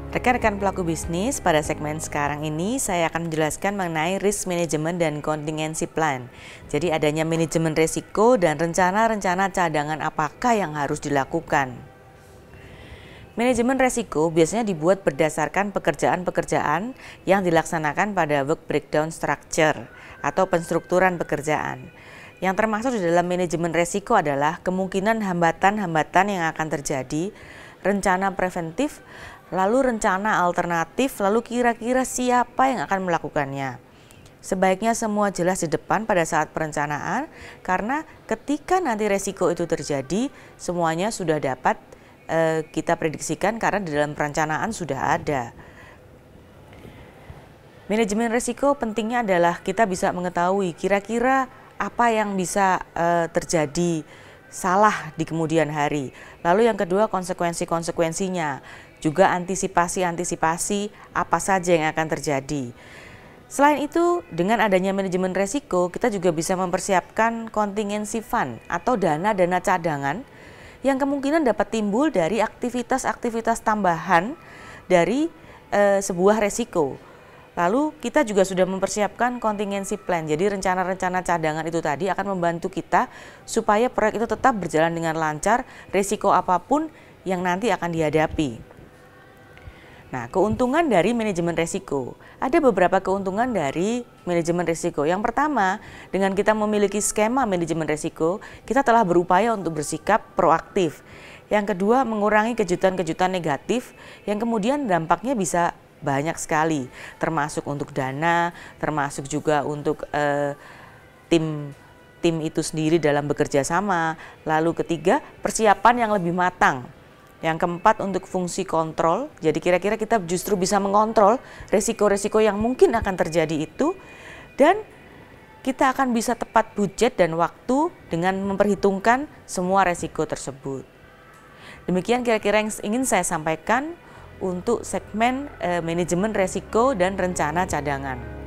Rekan-rekan pelaku bisnis, pada segmen sekarang ini saya akan menjelaskan mengenai risk management dan contingency plan. Jadi adanya manajemen risiko dan rencana-rencana cadangan apakah yang harus dilakukan. Manajemen risiko biasanya dibuat berdasarkan pekerjaan-pekerjaan yang dilaksanakan pada work breakdown structure atau penstrukturan pekerjaan. Yang termasuk di dalam manajemen risiko adalah kemungkinan hambatan-hambatan yang akan terjadi, rencana preventif, lalu rencana alternatif, lalu kira-kira siapa yang akan melakukannya. Sebaiknya semua jelas di depan pada saat perencanaan, karena ketika nanti resiko itu terjadi, semuanya sudah dapat kita prediksikan karena di dalam perencanaan sudah ada. Manajemen risiko pentingnya adalah kita bisa mengetahui kira-kira apa yang bisa terjadi salah di kemudian hari. Lalu yang kedua, konsekuensi-konsekuensinya, juga antisipasi-antisipasi apa saja yang akan terjadi. Selain itu, dengan adanya manajemen risiko, kita juga bisa mempersiapkan contingency fund atau dana-dana cadangan yang kemungkinan dapat timbul dari aktivitas-aktivitas tambahan dari sebuah risiko. Lalu kita juga sudah mempersiapkan contingency plan, jadi rencana-rencana cadangan itu tadi akan membantu kita supaya proyek itu tetap berjalan dengan lancar, risiko apapun yang nanti akan dihadapi. Nah, keuntungan dari manajemen risiko. Ada beberapa keuntungan dari manajemen risiko. Yang pertama, dengan kita memiliki skema manajemen risiko, kita telah berupaya untuk bersikap proaktif. Yang kedua, mengurangi kejutan-kejutan negatif yang kemudian dampaknya bisa banyak sekali, termasuk untuk dana, termasuk juga untuk tim itu sendiri dalam bekerja sama. Lalu ketiga, persiapan yang lebih matang. Yang keempat, untuk fungsi kontrol, jadi kira-kira kita justru bisa mengontrol resiko-resiko yang mungkin akan terjadi itu, dan kita akan bisa tepat budget dan waktu dengan memperhitungkan semua resiko tersebut. Demikian kira-kira yang ingin saya sampaikan untuk segmen manajemen resiko dan rencana cadangan.